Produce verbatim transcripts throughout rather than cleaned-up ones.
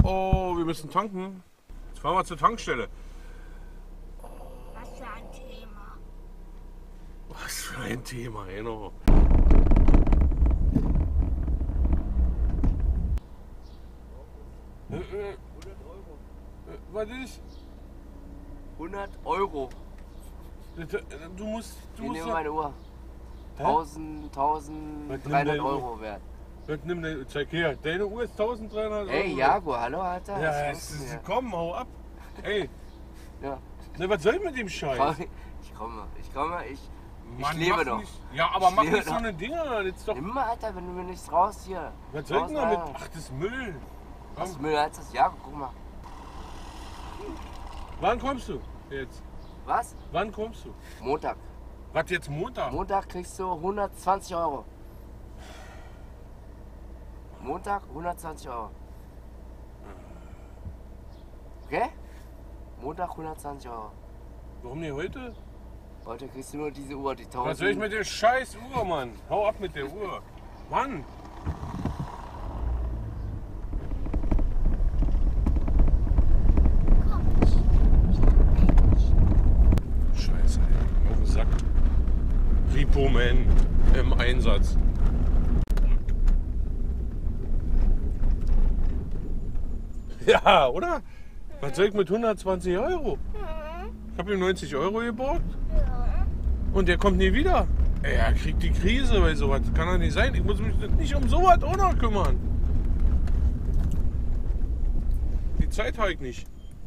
Oh, wir müssen tanken. Jetzt fahren wir zur Tankstelle. Was für ein Thema. Was für ein Thema, genau. Äh, äh, was ist? hundert Euro. Du musst. Du Ich musst nehme ja, meine Uhr. Hä? tausend, Was tausenddreihundert nimmt deine Euro wert. was nimm den, zeig her. Deine Uhr ist eintausenddreihundert Euro. Ey, Jago, hallo, Alter. Ja, was es machst du ist, hier? komm, hau ab. Ey, Ja. ne, was soll ich mit dem Scheiß? Komm, ich komme, ich komme, ich, Mann, ich lebe mach doch. Nicht, ja, aber Ich mach lebe nicht so doch. eine Dinger. Jetzt doch. Nimm mal, Alter, wenn du mir nichts raus hier. Was soll ich denn damit? Raus, Ach, das ist Müll. Was Komm. Müll als das? Jago, guck mal. Wann kommst du jetzt? Was? Wann kommst du? Montag. Was jetzt Montag? Montag kriegst du hundertzwanzig Euro. Montag hundertzwanzig Euro. Okay? Montag hundertzwanzig Euro. Warum nicht heute? Heute kriegst du nur diese Uhr, die tausend. Was soll ich mit der scheiß Uhr, Mann? Hau ab mit der Uhr. Mann! Komm, ich, ich hab Mensch. Scheiße, ey. Auf den Sack. Repo-Man im Einsatz. Ja, oder? Was soll ich mit hundertzwanzig Euro? Ich habe ihm neunzig Euro geborgt Ja. und der kommt nie wieder. Ey, er kriegt die Krise bei sowas. Kann doch nicht sein. Ich muss mich nicht um sowas auch noch kümmern. Die Zeit habe ich nicht.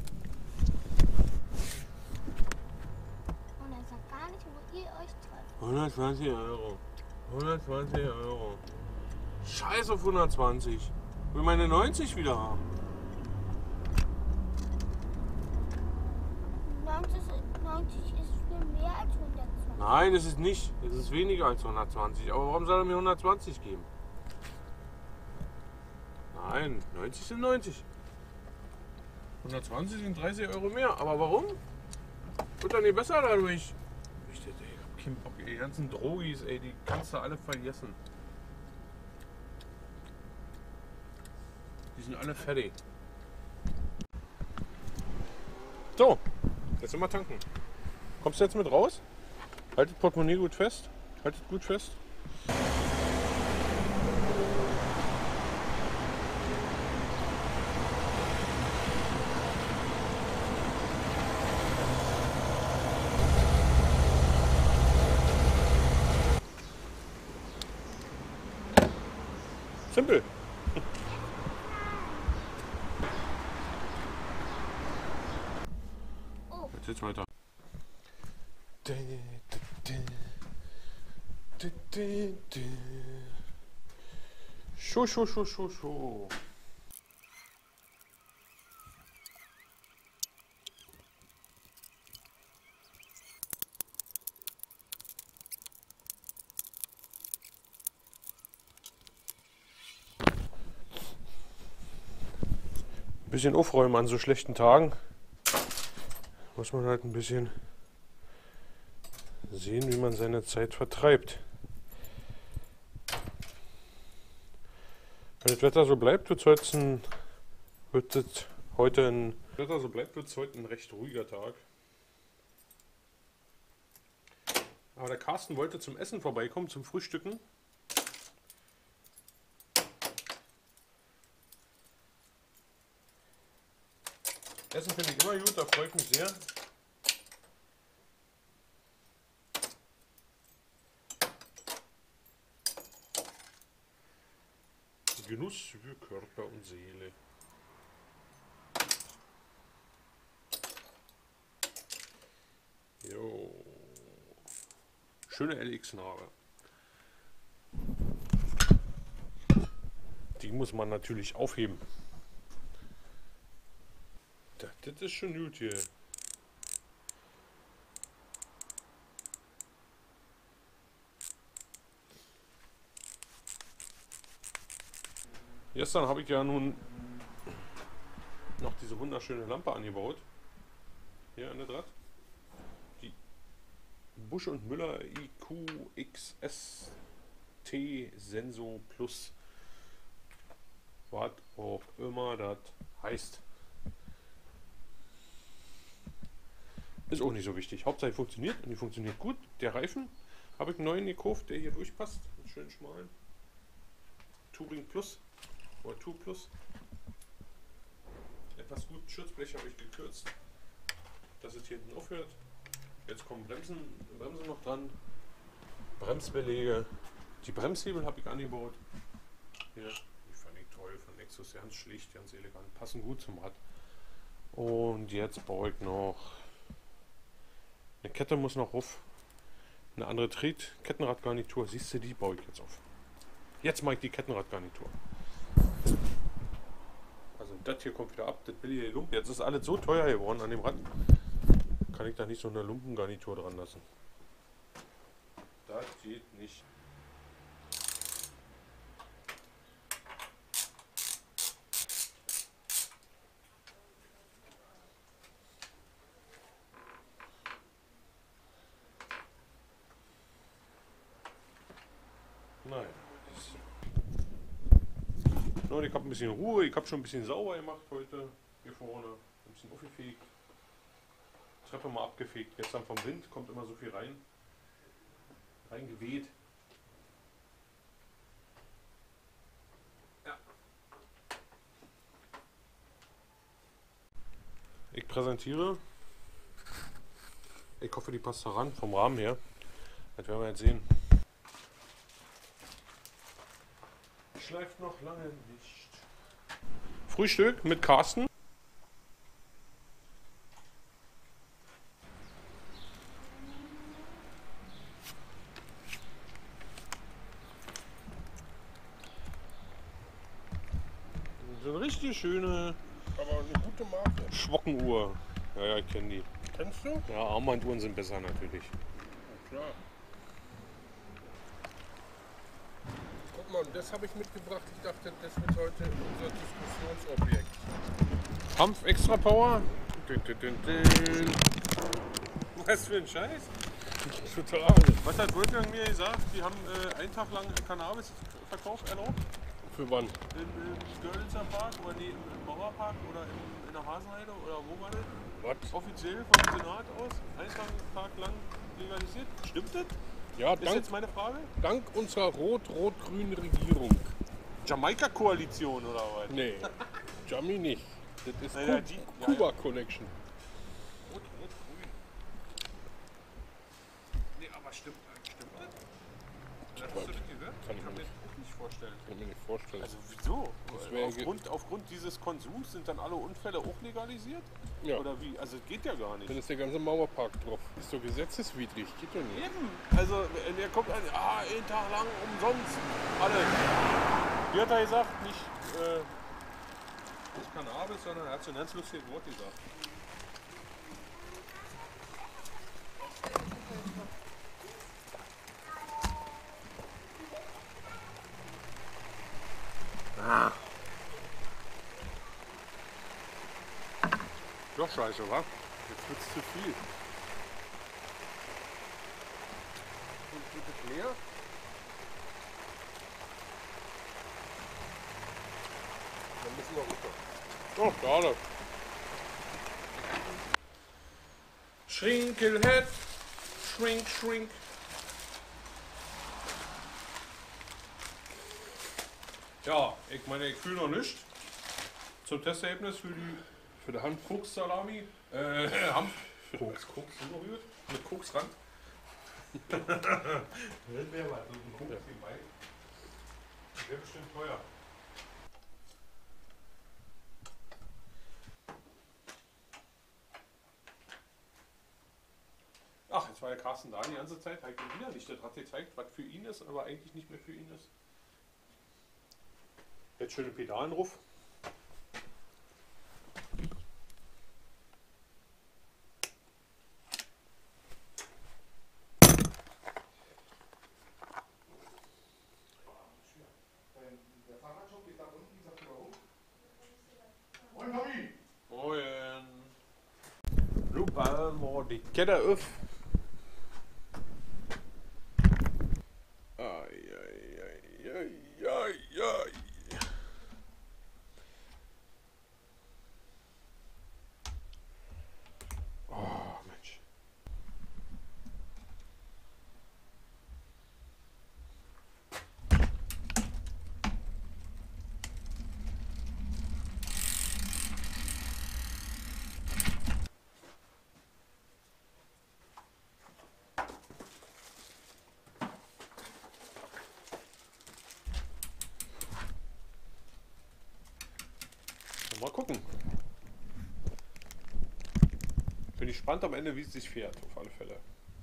Und er sagt gar nicht, wo ihr euch trefft. hundertzwanzig Euro. hundertzwanzig Euro. Scheiß auf hundertzwanzig. Ich will meine neunzig wieder haben. neunzig, ist- neunzig ist viel mehr als hundertzwanzig. Nein, es ist nicht. Es ist weniger als hundertzwanzig. Aber warum soll er mir hundertzwanzig geben? Nein, neunzig sind neunzig. hundertzwanzig sind dreißig Euro mehr. Aber warum? Wird dann nicht besser dadurch. Ich, ich hab keinen Bock, ey. Die ganzen Drogis, ey, die kannst du alle vergessen. Die sind alle fertig. So, jetzt sind wir tanken. Kommst du jetzt mit raus? Haltet Portemonnaie gut fest. Haltet gut fest. Simpel. Oh, Jetzt geht's weiter. Schuh, schuh, schuh, schuh, schuh. Ein bisschen aufräumen an so schlechten Tagen. Muss man halt ein bisschen sehen, wie man seine Zeit vertreibt. Wenn das Wetter so bleibt, wird es heute ein, wird es heute ein, wenn das Wetter so bleibt, wird es heute ein recht ruhiger Tag. Aber der Carsten wollte zum Essen vorbeikommen, zum Frühstücken. Essen finde ich immer gut, da freue ich mich sehr. Genuss für Körper und Seele. Jo. Schöne L X-Narbe. Die muss man natürlich aufheben. Das, das ist schon gut hier. Gestern habe ich ja nun noch diese wunderschöne Lampe angebaut. Hier an der Draht. Die Busch und Müller I Q X S T Senso Plus. Was auch immer das heißt. Ist auch nicht so wichtig. Hauptsache funktioniert und die funktioniert gut. Der Reifen habe ich einen neuen gekauft, der hier durchpasst. Einen schönen schmalen. Touring Plus oder Tour Plus. Etwas gut. Schutzblech habe ich gekürzt, dass es hier hinten aufhört. Jetzt kommen Bremsen, Bremsen noch dran. Bremsbeläge. Die Bremshebel habe ich angebaut. Hier. Die fand ich toll von Nexus. Ganz schlicht, ganz elegant. Passen gut zum Rad. Und jetzt baue ich noch. Eine Kette muss noch rauf. Eine andere Tret, Kettenradgarnitur. Siehst du, die baue ich jetzt auf. Jetzt mache ich die Kettenradgarnitur. Also das hier kommt wieder ab, das billige Lumpen. Jetzt ist alles so teuer geworden an dem Rad. Kann ich da nicht so eine Lumpengarnitur dran lassen. Das geht nicht. Nein. No, ich habe ein bisschen Ruhe, ich habe schon ein bisschen sauber gemacht heute. Hier vorne. Ein bisschen aufgefegt. Treppe mal abgefegt. Gestern vom Wind kommt immer so viel rein. Reingeweht. Ja. Ich präsentiere. Ich hoffe, die passt da ran vom Rahmen her. Das werden wir jetzt sehen. Schleift noch lange nicht. Frühstück mit Carsten. So eine richtig schöne, Aber eine gute Marke. Schwockenuhr. Ja, ja, ich kenne die. Kennst du? Ja, Armbanduhren sind besser natürlich. Ja, klar. Guck mal, das habe ich mitgebracht. Ich dachte, das wird heute unser Diskussionsobjekt. Kampf Extra Power. Dün, dün, dün, dün. Was für ein Scheiß. Total. Was hat Wolfgang mir gesagt? Die haben äh, einen Tag lang Cannabis-Verkauf erlaubt. Für wann? Im, im Görlitzer Park oder nee, im, im Mauerpark oder im, in der Hasenheide oder wo war das? Was? Offiziell vom Senat aus. Einen Tag lang legalisiert. Stimmt das? Ja, Ist dank, jetzt meine Frage? dank unserer rot-rot-grünen Regierung. Jamaika-Koalition oder was? Nee, Jammi nicht. Das ist Naja, Ku- die- ja, Kuba Connection. Rot, rot, grün. Nee, aber stimmt, stimmt das? Hast du das gehört? Kann ich kann mir mir das auch nicht vorstellen. Kann ich mir nicht vorstellen. Also wieso? Das wär ge- Aufgrund, aufgrund dieses Konsums sind dann alle Unfälle auch legalisiert? Ja. Oder wie? Also es geht ja gar nicht. Dann ist der ganze Mauerpark drauf. Ist doch gesetzeswidrig. Geht doch nicht. Eben. Also der kommt an, ah, einen Tag lang umsonst. Alle. Wie hat er gesagt? Nicht, äh, nicht Cannabis, sondern er hat so ein ganz lustiges Wort gesagt. Ah. Doch scheiße, wa? Jetzt wird's zu viel. Und geht es leer? Dann müssen wir runter. Oh, schade. Shrinklehead. Shrink, shrink. Ja, ich meine, ich fühle noch nichts. Zum Testergebnis für die Für die Hand. Koks-Salami. Äh, Hanf. Koks, Koks umgerührt. Mit Koksrand. Das wäre was, so ein Koks nebenbei. Wäre bestimmt teuer. Ach, jetzt war der Carsten da die ganze Zeit, hat ihm wieder nicht das Rad gezeigt, was für ihn ist, aber eigentlich nicht mehr für ihn ist. Jetzt schöne Pedalen drauf. Der Fahrradshop geht da unten, sagt ihr warum? Moin Tommy! Moin! Nu bare må die Kette auf. Ai, ai, ai, ai, ai, ai. Mal gucken. Bin ich gespannt am Ende, wie es sich fährt, auf alle Fälle.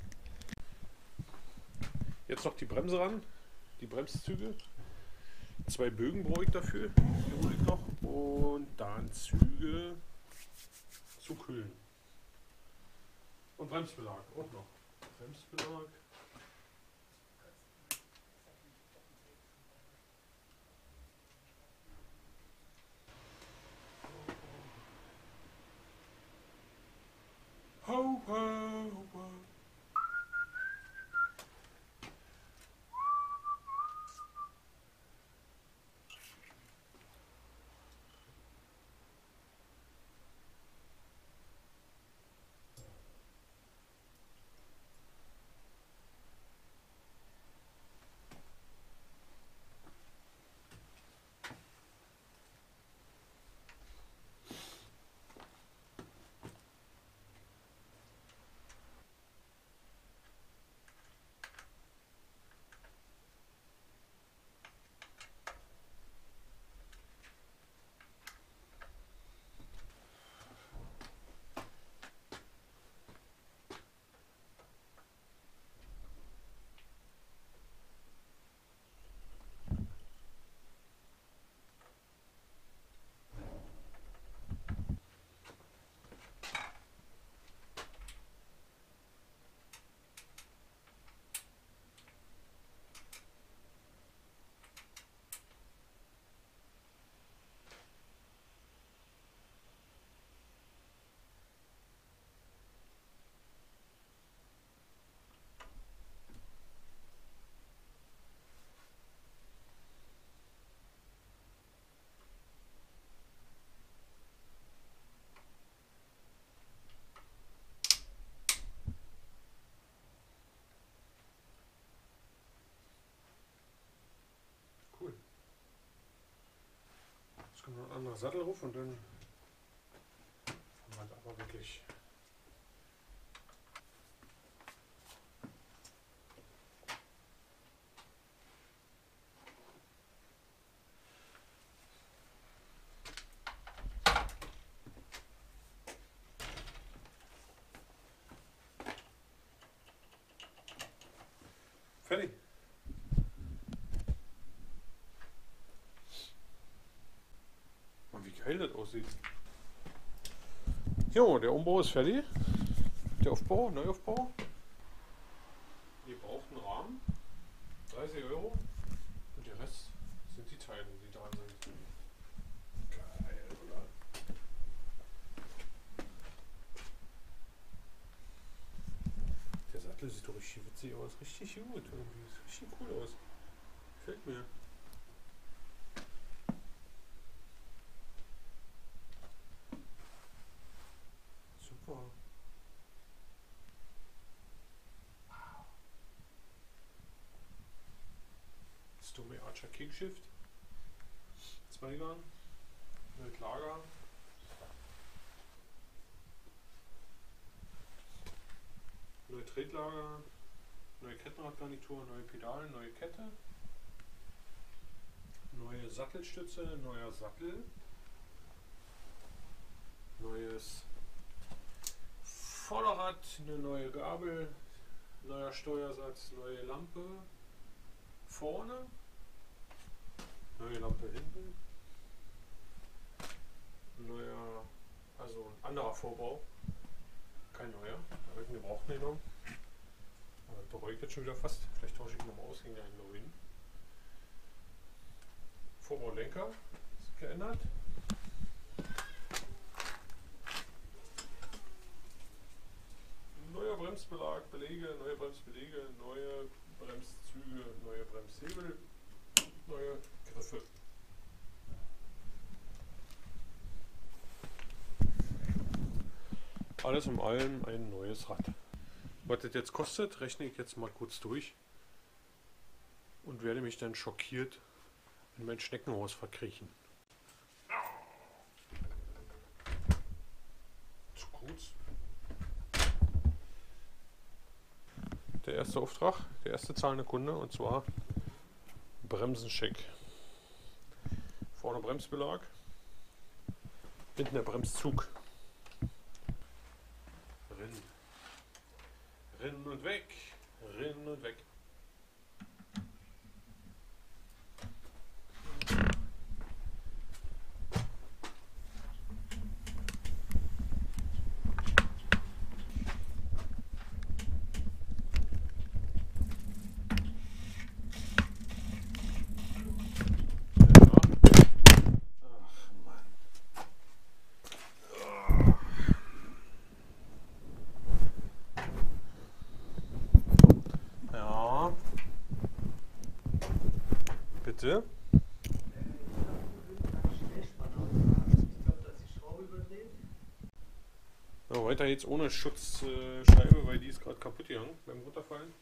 Jetzt noch die Bremse ran, die Bremszüge. Zwei Bögen brauche ich dafür, die hole ich noch. Und dann Züge zu kühlen. Und Bremsbelag auch noch. Bremsbelag. Ho, ho, ho. Jetzt kommt noch ein anderer Sattel rauf und dann haben wir aber wirklich fertig. Wie geil das aussieht. Jo, der Umbau ist fertig. Der Aufbau, Neuaufbau. Ihr braucht einen Rahmen. dreißig Euro. Und der Rest sind die Teile, die dran sind. Geil, oder? Der Sattel sieht doch richtig witzig aus. Richtig gut irgendwie. Sieht richtig cool aus. Gefällt mir. Super. Wow. Stormy Archer Kickshift. Zweigang. Mit Lager. Neue Tretlager. Neue Kettenradgarnitur, neue Pedalen, neue Kette. Neue Sattelstütze, neuer Sattel. Neues Vorderrad, eine neue Gabel, neuer Steuersatz, neue Lampe vorne, neue Lampe hinten, neuer, also ein anderer Vorbau, kein neuer, da habe ich einen gebrauchten genommen, aber das bereue ich jetzt schon wieder fast, vielleicht tausche ich ihn nochmal aus gegen einen neuen. Vorbaulenker ist geändert. Neuer Bremsbelag, Belege, neue Bremsbelege, neue Bremszüge, neue Bremshebel, neue Griffe. Alles in allem ein neues Rad. Was das jetzt kostet, rechne ich jetzt mal kurz durch und werde mich dann schockiert in mein Schneckenhaus verkriechen. Zu kurz. Der erste Auftrag, der erste zahlende Kunde, und zwar Bremsencheck. Vorne Bremsbelag, Hinten der Bremszug. Rinn. Rinn und weg. Rinn und weg. Bitte? So, weiter jetzt ohne Schutzscheibe, weil die ist gerade kaputt gegangen beim Runterfallen.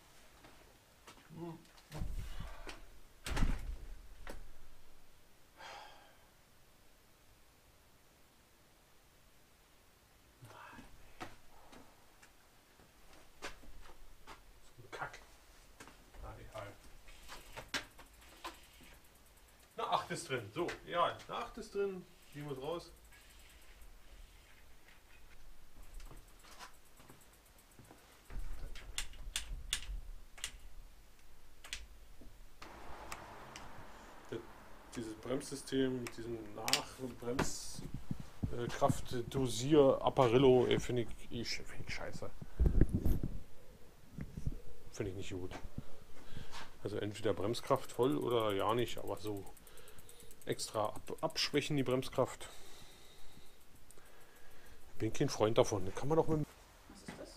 So ein Kack. Na, egal. Eine acht ist drin. So, ja, eine acht ist drin. Die muss raus. Dieses Bremssystem mit diesem Nachbremskraft-Dosier-Apparillo finde ich, ich, find ich scheiße. Finde ich nicht gut. Also entweder Bremskraft voll oder ja nicht, aber so extra ab, abschwächen die Bremskraft. Bin kein Freund davon. Kann man doch mit. Was ist das?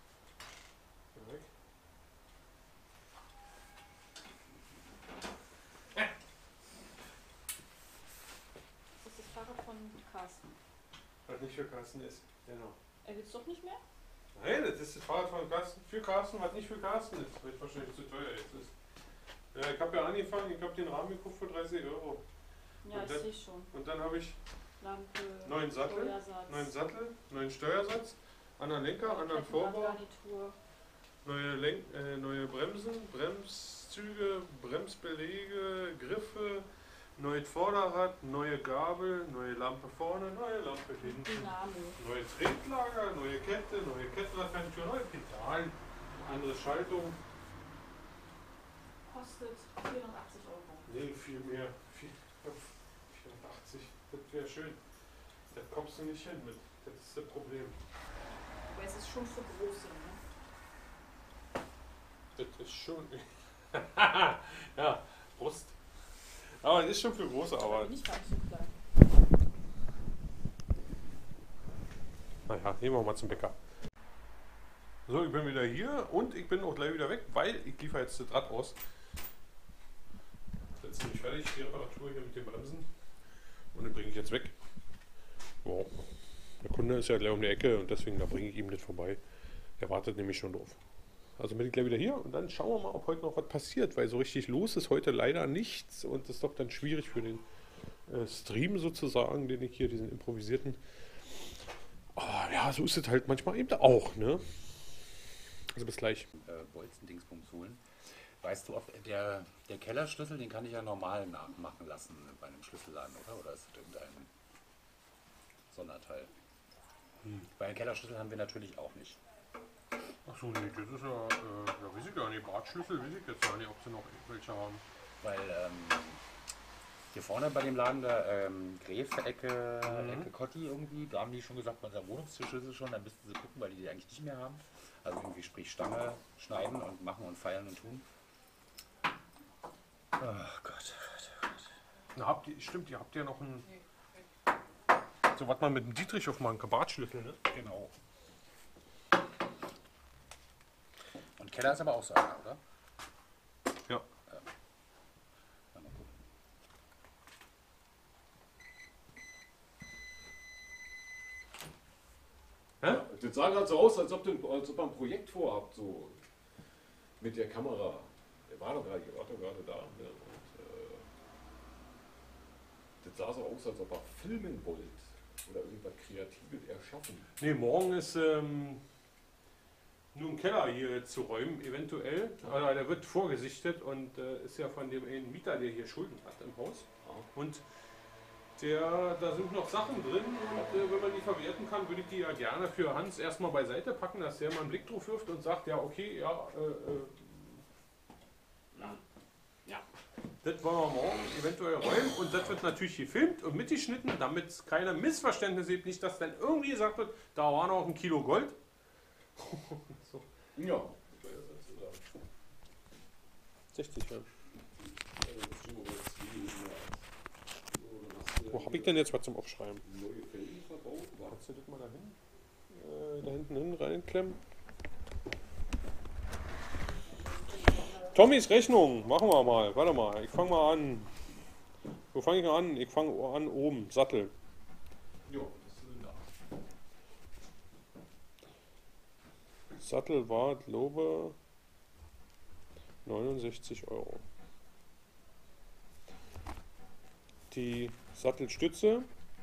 Das ist das Fahrrad von Carsten. Was nicht für Carsten ist. Genau. Er will es doch nicht mehr? Nein, das ist das Fahrrad von Carsten. Für Carsten, was nicht für Carsten ist. Weil es wahrscheinlich zu teuer jetzt ist. Ja, ich habe ja angefangen, ich habe den Rahmen gekauft für dreißig Euro. Ja, Und ich dann- sehe schon. Und dann habe ich Lampe, neuen Sattel, Steuersatz, neuen Sattel, neuen Steuersatz, anderen Lenker, anderen Vorbau, Kettengarnitur. neue, Lenk äh, neue Bremsen, Bremszüge, Bremsbeläge, Griffe, neues Vorderrad, neue Gabel, neue Lampe vorne, neue Lampe hinten, Dynamo. neue Tretlager, neue Kette, neue Kettenradfernsteuer, neue Pedal, andere Schaltung. Kostet vierundachtzig Euro. Nee, viel mehr. vierundachtzig, das wäre schön. Da kommst du nicht hin mit. Das ist das Problem. Aber es ist schon für Große, ne? Das ist schon. Ja, Brust. Aber es ist schon für große Aber Arbeit. nicht ganz so klein. Naja, gehen wir mal zum Bäcker. So, ich bin wieder hier und ich bin auch gleich wieder weg, weil ich liefere jetzt das Rad aus. Das ist nämlich fertig, die Reparatur hier mit den Bremsen. Und den bringe ich jetzt weg. Wow. Der Kunde ist ja gleich um die Ecke und deswegen da bringe ich ihm das vorbei. Er wartet nämlich schon drauf. Also bin ich gleich wieder hier und dann schauen wir mal, ob heute noch was passiert, weil so richtig los ist heute leider nichts und das ist doch dann schwierig für den äh, Stream sozusagen, den ich hier, diesen improvisierten. Ah, ja, so ist es halt manchmal eben auch, ne? Also bis gleich. Äh, Bolzendingsbums holen. Weißt du, ob der, der Kellerschlüssel, den kann ich ja normal nachmachen lassen bei einem Schlüsselladen, oder? Oder ist das irgendein Sonderteil? Hm. Weil einen Kellerschlüssel haben wir natürlich auch nicht. Achso, nee, das ist ja, äh, ja, weiß ich gar nicht, Bratschlüssel, weiß ich jetzt gar nicht, ob sie noch welche haben. Weil ähm, hier vorne bei dem Laden da, ähm, Gräfe, Ecke, Mhm. Ecke Kotti irgendwie, da haben die schon gesagt, unser Wohnungstierschlüssel schon, dann müssten sie gucken, weil die die eigentlich nicht mehr haben. Also irgendwie sprich Stange schneiden und machen und feilen und tun. Ach Gott, Gott, Gott. Na, habt ihr, stimmt, ihr habt ja noch ein. So, was man mit dem Dietrich aufmachen kann, Bratschlüssel, ne? Genau. Und Keller ist aber auch so einer, oder? Ja. Ja. Mal gucken. Hä? Das sah gerade so aus, als ob, du, als ob ihr ein Projekt vorhabt, so mit der Kamera. Der war doch gerade, ihr wart doch gerade da. Ne? Und, äh, das sah so aus, als ob ihr filmen wollt oder irgendwas Kreatives erschaffen. Ne, morgen ist ähm, nur ein Keller hier zu räumen, eventuell. Also, der wird vorgesichtet und äh, ist ja von dem einen Mieter, der hier Schulden hat im Haus. Ja. Und Der, da sind noch Sachen drin und äh, wenn man die verwerten kann, würde ich die ja gerne für Hans erstmal beiseite packen, dass der mal einen Blick drauf wirft und sagt, ja okay, ja, äh, äh, ja, das wollen wir morgen eventuell räumen und das wird natürlich gefilmt und mitgeschnitten, damit es keine Missverständnisse gibt, nicht, dass dann irgendwie gesagt wird, da war noch ein Kilo Gold. So. Ja. sechzig, ja. Wo habe ich denn jetzt was zum Aufschreiben? Neue Felgen verbaut. Kannst du das mal da hin? Äh, da hinten hin reinklemmen. Tommys Rechnung, machen wir mal. Warte mal, ich fange mal an. Wo fange ich an? Ich fange an oben, Sattel. Ja, das ist da. Sattel war, glaube neunundsechzig Euro. Die Sattelstütze.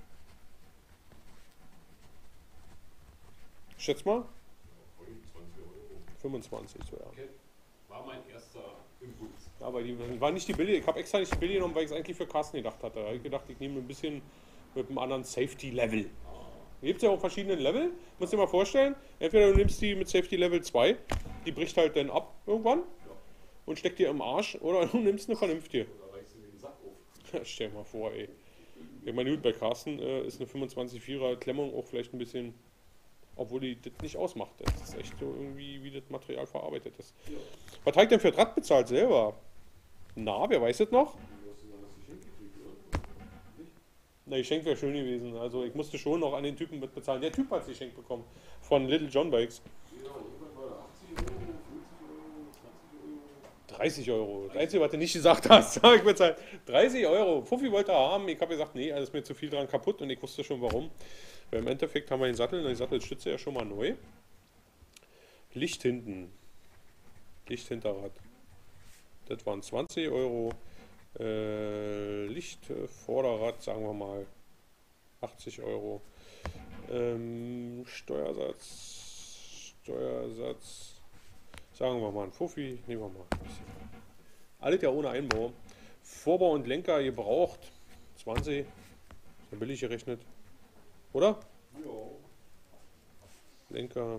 Schätz mal. zwanzig Euro. fünfundzwanzig, so ja. Okay. War mein erster Impuls. Ja, aber die war nicht die billige. Ich habe extra nicht die billige genommen, weil ich es eigentlich für Carsten gedacht hatte. Da habe ich gedacht, ich nehme ein bisschen mit einem anderen Safety-Level. Hier gibt es ja auch verschiedene Level. Musst dir mal vorstellen, entweder du nimmst die mit Safety Level zwei, die bricht halt dann ab irgendwann und steckt dir im Arsch, oder du nimmst eine vernünftige. Da reichst du den Sack auf. Stell dir mal vor, ey. Ich meine, gut, bei Carsten äh, ist eine fünfundzwanzig Vierer Klemmung auch vielleicht ein bisschen, obwohl die das nicht ausmacht. Das ist echt so irgendwie, wie das Material verarbeitet ist. Ja. Was habe ich denn für Draht bezahlt selber? Na, wer weiß das noch? Du hast gesagt, dass ich hingekriegt oder? Nicht? Na, Geschenk wäre schön gewesen. Also ich musste schon noch an den Typen mit bezahlen. Der Typ hat es geschenkt bekommen. Von Little John Bikes. Ja, irgendwann war da achtzig Euro, fünfzig Euro, zwanzig Euro. dreißig Euro. Das Einzige, was du nicht gesagt hast, habe ich bezahlt. dreißig Euro. Fuffi wollte er haben. Ich habe gesagt, nee, alles ist mir zu viel dran kaputt und ich wusste schon warum. Weil im Endeffekt haben wir den Sattel, die Sattelstütze ja schon mal neu. Licht hinten. Licht Hinterrad. Das waren zwanzig Euro. Äh, Licht äh, Vorderrad, sagen wir mal achtzig Euro. Ähm, Steuersatz. Steuersatz. Sagen wir mal ein Fuffi. Nehmen wir mal ein bisschen. Alles ja ohne Einbau. Vorbau und Lenker gebraucht. zwanzig. Ist ja billig gerechnet. Oder? Ja. Lenker.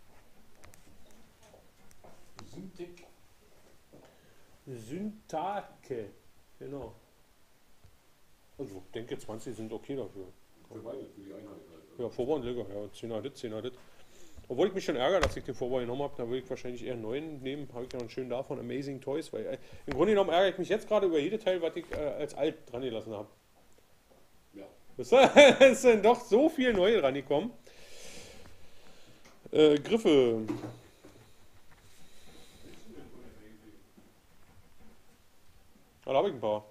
Syntek. Syntake. Genau. Also, ich denke zwanzig sind okay dafür. Für beide, für die Einheit halt. Ja, Vorbau und Lenker. Ja, zehner Lit, zehner Lit. Obwohl ich mich schon ärgere, dass ich den Vorbau genommen habe, da würde ich wahrscheinlich eher einen neuen nehmen. Habe ich noch einen schönen davon, Amazing Toys. Weil äh, im Grunde genommen ärgere ich mich jetzt gerade über jede Teil, was ich äh, als alt dran gelassen habe. Ja. Es sind doch so viel neue dran gekommen. Äh, Griffe. Ah, da habe ich ein paar.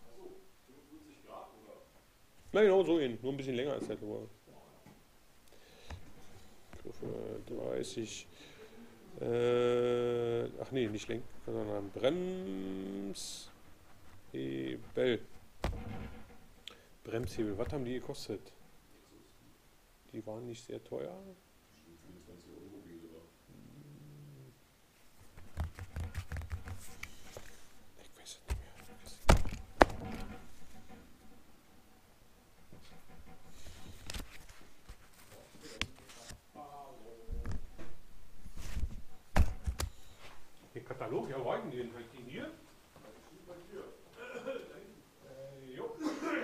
Na genau, so ihn. Nur ein bisschen länger als der Tour. Griffe dreißig. Äh, ach nee, nicht Lenk, sondern Bremshebel. Bremshebel, was haben die gekostet? Die waren nicht sehr teuer. fünfundzwanzig Euro wie sogar. Ich weiß es nicht mehr. Der Katalog, ja, war ich denn den? Habe ich den hier? Äh, jo.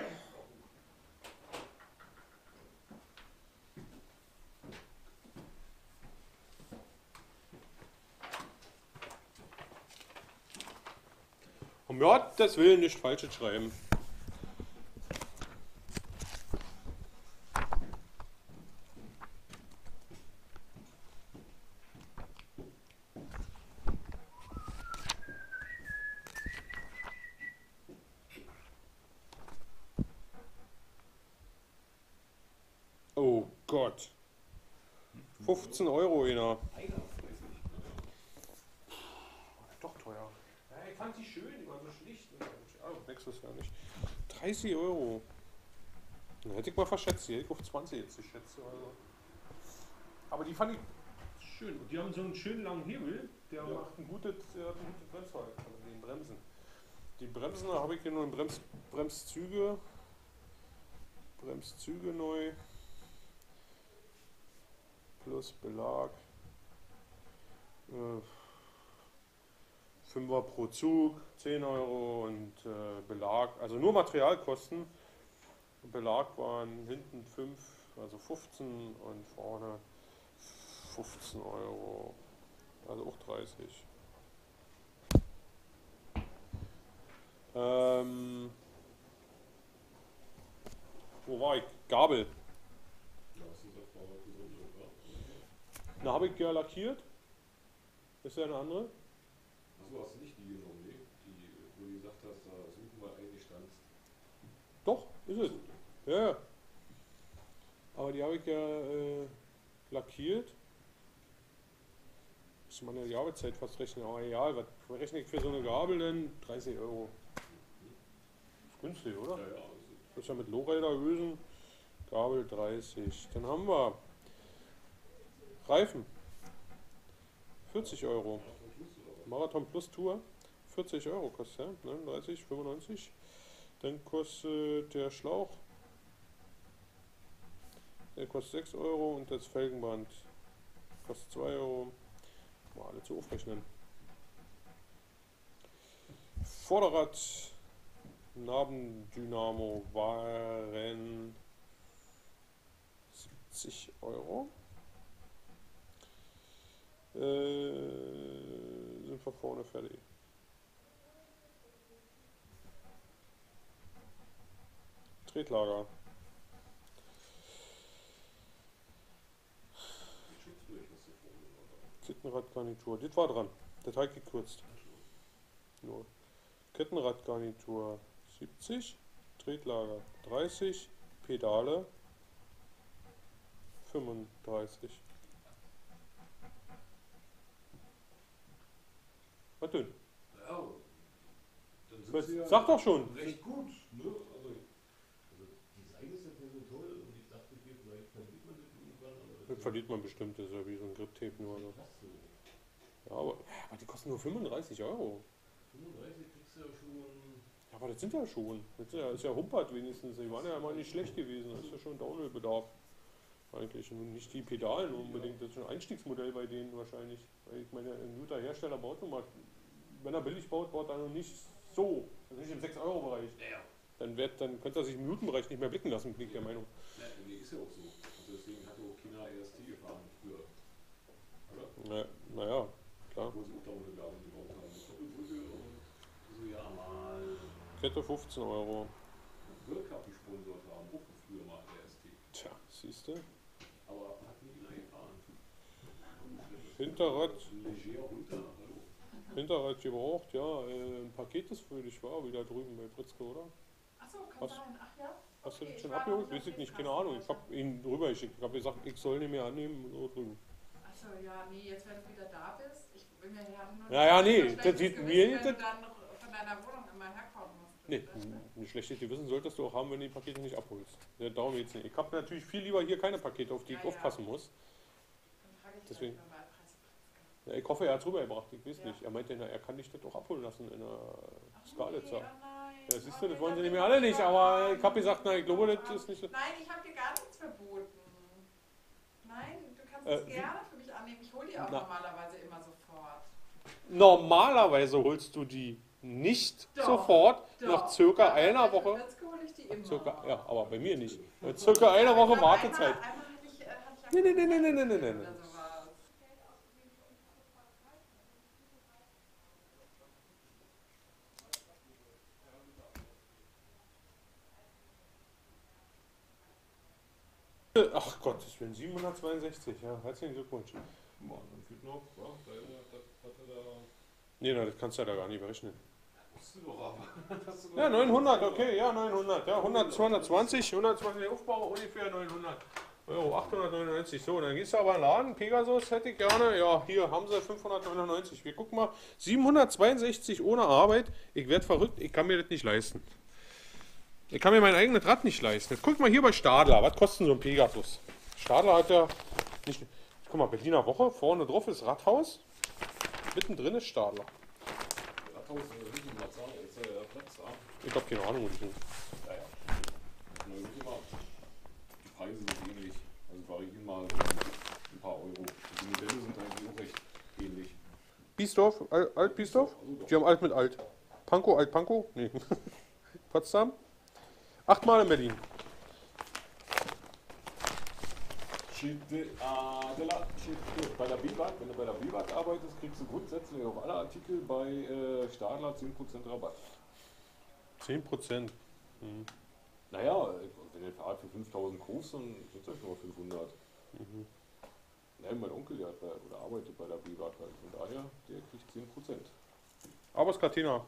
Um Gottes Willen nicht Falsches schreiben. Oh Gott. fünfzehn Euro, einer. Doch teuer. Ja, ich fand die schön, die waren so schlicht. Ja, nächstes Jahr nicht. dreißig Euro. Dann hätte ich mal verschätzt. Die hätte ich auf zwanzig jetzt geschätzt. Also. Aber die fand ich schön. Und die haben so einen schönen langen Hebel. Der ja. macht ein gutes, der hat ein gutes Bremsverhalten. Also den Bremsen. Die Bremsen, da habe ich hier nur Brems, Bremszüge. Bremszüge neu. Plus Belag. Äh, Fünfer pro Zug, zehn Euro und äh, Belag, also nur Materialkosten. Belag waren hinten fünf, also fünfzehn und vorne fünfzehn Euro, also auch dreißig. Ähm, wo war ich? Gabel. Na, habe ich ja lackiert. Ist ja eine andere. Achso, hast du nicht die genommen, ne? Die, wo du gesagt hast, da suchen wir eigentlich standst. Doch, ist es. Ja, ja. Aber die habe ich ja äh, lackiert. Muss man ja die Arbeitszeit fast rechnen, aber egal, was rechne ich für so eine Gabel denn? dreißig Euro. Ist günstig, oder? Ja, ja. Das ist ja mit Lowrider-Ösen. Gabel dreißig. Dann haben wir Reifen. vierzig Euro. Marathon Plus Tour. vierzig Euro kostet er. neununddreißig, fünfundneunzig. Dann kostet der Schlauch. Der kostet sechs Euro und das Felgenband kostet zwei Euro. Mal alle zu aufrechnen. Vorderrad, Nabendynamo waren siebzig Euro. Äh, sind wir vorne fertig. Tretlager. Kettenradgarnitur, das war dran. Das habe ich gekürzt. Nur. Kettenradgarnitur siebzig, Tretlager dreißig, Pedale fünfunddreißig. Was denn? Ja, dann sind Was? sie ja Sag doch schon. recht gut. Ne? Also, also Design ist ja so toll und ich dachte, hier, vielleicht verliert man das irgendwann. Aber Das verliert man bestimmt, das ist ja wie so ein Grip-Tape nur. So. so. Ja, aber, aber die kosten nur fünfunddreißig Euro. fünfunddreißig kriegst du ja schon. Ja, aber das sind ja schon. Das ist ja, ist ja Humpert wenigstens. Die waren ja mal nicht schlecht gewesen. Das ist ja schon Downhill-Bedarf. Eigentlich. Und nicht die Pedalen unbedingt. Das ist schon ein Einstiegsmodell bei denen wahrscheinlich. Weil ich meine, ein guter Hersteller baut nun mal, wenn er billig baut, baut er noch nicht so. Also nicht im sechs Euro Bereich. Ja. Dann, wird, dann könnte er sich im Minuten-Bereich nicht mehr blicken lassen, bin ich der Meinung. Ja, nee, ist ja auch so. Also deswegen hat auch China E S T gefahren früher. Oder? Na, naja, klar. Wo sie auch Downhill-Gabeln gebaut haben. Doppelbrücke und so, ja, mal. Kette fünfzehn Euro. World Cup gesponsert haben, auch früher mal E S T. Tja, siehst du? Aber hat nie wieder gefahren. Hinterrad. Leger runter, hallo. Hinterrad gebraucht, ja. Äh, ein Paket, das für dich war, wieder drüben bei Pritzke, oder? Achso, kann Was? sein. Ach ja? Hast du Okay, das ich schon war noch abgeholt? nicht Weiß ich auf nicht, dem keine Ahnung. Ich Kasten. habe ihn drüber geschickt. Ich habe gesagt, ich soll nicht mehr annehmen und so drüben. Achso, ja, nee, jetzt wenn du wieder da bist, ich will mir ja nur Ja, ja, nee, ein das schlechtes sieht Gewissen, mir- wenn das- du dann noch von deiner Wohnung immer herkommen musst. Nee, Das stimmt. ein schlechtes Gewissen solltest du auch haben, wenn du die Pakete nicht abholst. Ja, darum geht's nicht. Ich habe natürlich viel lieber hier keine Pakete, auf die ich Ja, ja. aufpassen muss. Dann frage ich Deswegen. Deswegen. Mal Preis. Ja, ich hoffe, er hat es rübergebracht, ich weiß Ja. nicht. Er meinte, na, er kann dich das auch abholen lassen in der Ach so, Skalitzer. nee, oh nein. Ja, siehst Oh du, das nee, wollen sie dann nicht bin mehr alle ich nicht, aber ich habe arm. gesagt, na, ich glaube, das Arm. ist nicht so. Nein, ich habe dir gar nichts verboten. Nein, du kannst Äh, es wie- gerne für mich annehmen. Ich hole die auch Na. normalerweise immer sofort. Normalerweise holst du die nicht Doch, sofort, Doch. nach circa Ja, einer bei Woche. Metzger hole ich die immer. Circa, ja, aber bei mir nicht. Bei circa einer Woche Ich glaub, Wartezeit. Einmal, einmal hatte ich, äh, hatte ich Nee, nee, nee, nee, nee, nee, nee, nee. oder sowas. Ach Gott, ich bin siebenhundertzweiundsechzig, ja, herzlichen Glückwunsch. Mann, dann fehlt noch, ja, da, da, hat er da. Nee, na, das kannst du ja da gar nicht berechnen. Musst du doch aber. Hast du doch- Ja, neunhundert, okay, ja, neunhundert, ja, hundert, zweihundertzwanzig, hundertzwanzig Aufbau, ungefähr neunhundert Euro, achthundertneunundneunzig. So, dann gehst du aber in den Laden, Pegasus hätte ich gerne, ja, hier haben sie fünfhundertneunundneunzig. Wir gucken mal, siebenhundertzweiundsechzig ohne Arbeit, ich werde verrückt, ich kann mir das nicht leisten. Ich kann mir mein eigenes Rad nicht leisten. Jetzt guck mal hier bei Stadler, was kostet denn so ein Pegasus? Stadler hat ja nicht, guck mal, Berliner Woche, vorne drauf ist Rathaus, mittendrin ist Stadler. Rathaus, äh, Riechen, was sagen, jetzt, äh, Platz da. Ich habe keine Ahnung, wo die sind. Ja, ja. Na, irgendwie mal. Preise sind ähnlich. Also variieren mal ein paar Euro. Die Modelle sind eigentlich auch recht ähnlich. Biesdorf, Al- Alt Biesdorf? Die haben alt mit alt. Pankow, Alt Pankow? Nee. Potsdam? Achtmal in Berlin. Schitte Adela, Schitte. Bei der B-Wag, wenn du bei der B-Wag arbeitest, kriegst du grundsätzlich auf alle Artikel bei äh, Stadler zehn Prozent Rabatt. zehn Prozent. Hm. Naja, wenn ihr Fahrrad für fünftausend kaufst, dann sind das nur fünfhundert. Mhm. Nein, mein Onkel, der hat bei, oder arbeitet bei der B-Wag halt. Von daher, der kriegt zehn Prozent. Aber Skatena.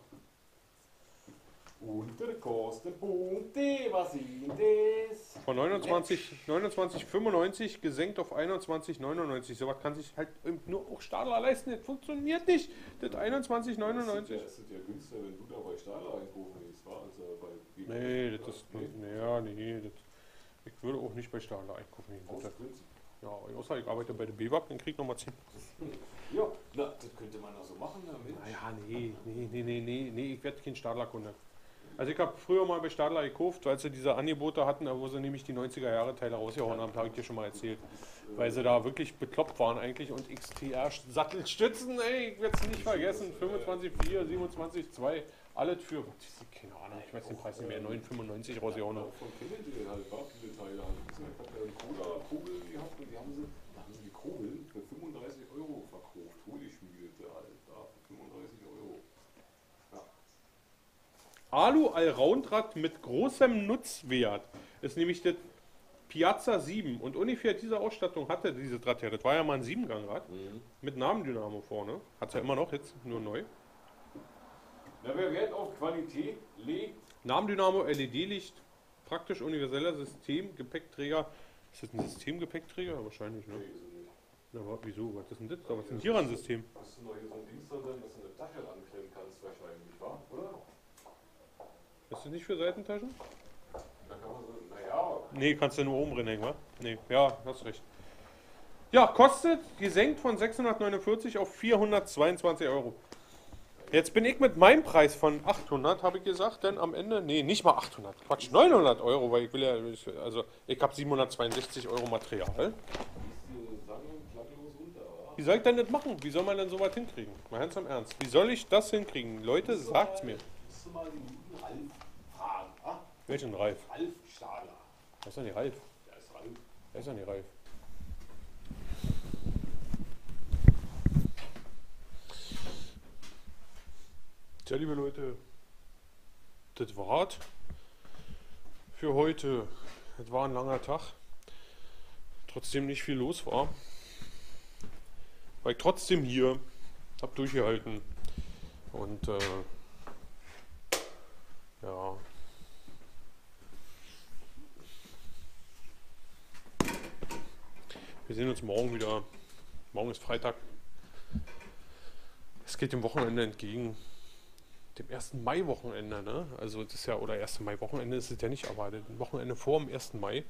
Und der Kostenpunkte, was sind das? Von neunundzwanzig, neunundzwanzig fünfundneunzig gesenkt auf einundzwanzig neunundneunzig. Sowas kann sich halt eben nur auch Stadler leisten. Das funktioniert nicht. Das einundzwanzig neunundneunzig. Das ist ja günstiger, wenn du da bei Stadler einkaufen gehst, war als äh, bei B W. Nee, das ist. Ja, nee, das, ich würde auch nicht bei Stadler einkaufen. Aus Das, Prinzip. ja, außer ich arbeite bei der B W A G, dann krieg ich nochmal zehn. Ja, na, das könnte man auch so machen damit. Naja, nee, nee, nee, nee, nee, nee, ich werde kein Stadler-Kunde. Also ich habe früher mal bei Stadler gekauft, weil sie diese Angebote hatten, wo sie nämlich die neunziger Jahre Teile rausgehauen haben, habe ich dir schon mal erzählt. Weil sie da wirklich bekloppt waren eigentlich und X T R-Sattelstützen, ey, ich werde es nicht vergessen, fünfundzwanzig Komma vier, siebenundzwanzig Komma zwei, alles für, keine Ahnung, ich weiß den Preis nicht mehr, neun Komma fünfundneunzig rausgehauen haben. Von Kennedy halt, war viele Teile halt. Ich habe ja einen Cola-Kugel gehabt und die haben sie, da haben sie die Kugeln für fünfunddreißig Euro verkauft. Holy Schmiedete halt, da für fünfunddreißig Euro. Ja. Alu-Allroundrad mit großem Nutzwert ist nämlich das Piazza sieben und ungefähr diese Ausstattung hatte dieses Rad ja. Das war ja mal ein Siebengangrad Mhm. mit Namendynamo vorne. Hat es ja immer noch, jetzt nur neu. Na, wer Wert auf Qualität legt, Namendynamo, L E D-Licht, praktisch universeller System, Gepäckträger. Ist das ein Systemgepäckträger? Ja, wahrscheinlich, ne? nee, ist er nicht. Na, wa- wieso? Was ist denn das? Was ist denn hier ein System? Hast du noch hier so ein Dings da drin, dass du eine Tasche anklemmen kannst wahrscheinlich, wa? Oder? Ist das nicht für Seitentaschen? Da kann man so, naja, Nee, kannst du nur oben drin hängen, wa? Nee, ja, hast recht. Ja, kostet gesenkt von sechshundertneunundvierzig auf vierhundertzweiundzwanzig Euro. Jetzt bin ich mit meinem Preis von achthundert, habe ich gesagt, denn am Ende, nee, nicht mal achthundert, Quatsch, neunhundert Euro, weil ich will ja, also ich habe siebenhundertzweiundsechzig Euro Material. die sagen klanglos runter, wa? Wie soll ich denn das machen? Wie soll man denn so weit hinkriegen? Mal ganz im Ernst. Wie soll ich das hinkriegen? Leute, sagt's mir. Musst du mal den guten Ralf fragen, wa? Welchen Ralf? Ralf Stadler. Wer ist denn die Ralf? Der ist Ralf. Wer ist denn die Ralf? Tja, liebe Leute, das war's für heute. Das war ein langer Tag. Trotzdem nicht viel los war. War ich trotzdem hier, hab durchgehalten. Und äh, ja. Wir sehen uns morgen wieder. Morgen ist Freitag. Es geht dem Wochenende entgegen. Dem ersten Mai-Wochenende, ne? Also das ist ja, oder erste Mai-Wochenende ist es ja nicht, aber das Wochenende vor dem ersten Mai.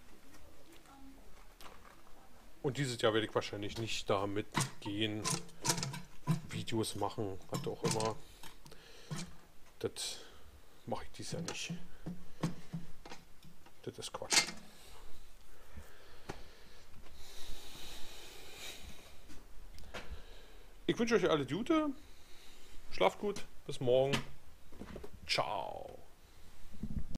Und dieses Jahr werde ich wahrscheinlich nicht da mitgehen, Videos machen, was auch immer. Das mache ich dieses Jahr nicht. Das ist Quatsch. Ich wünsche euch alle Gute. Schlaft gut. Bis morgen. Ciao.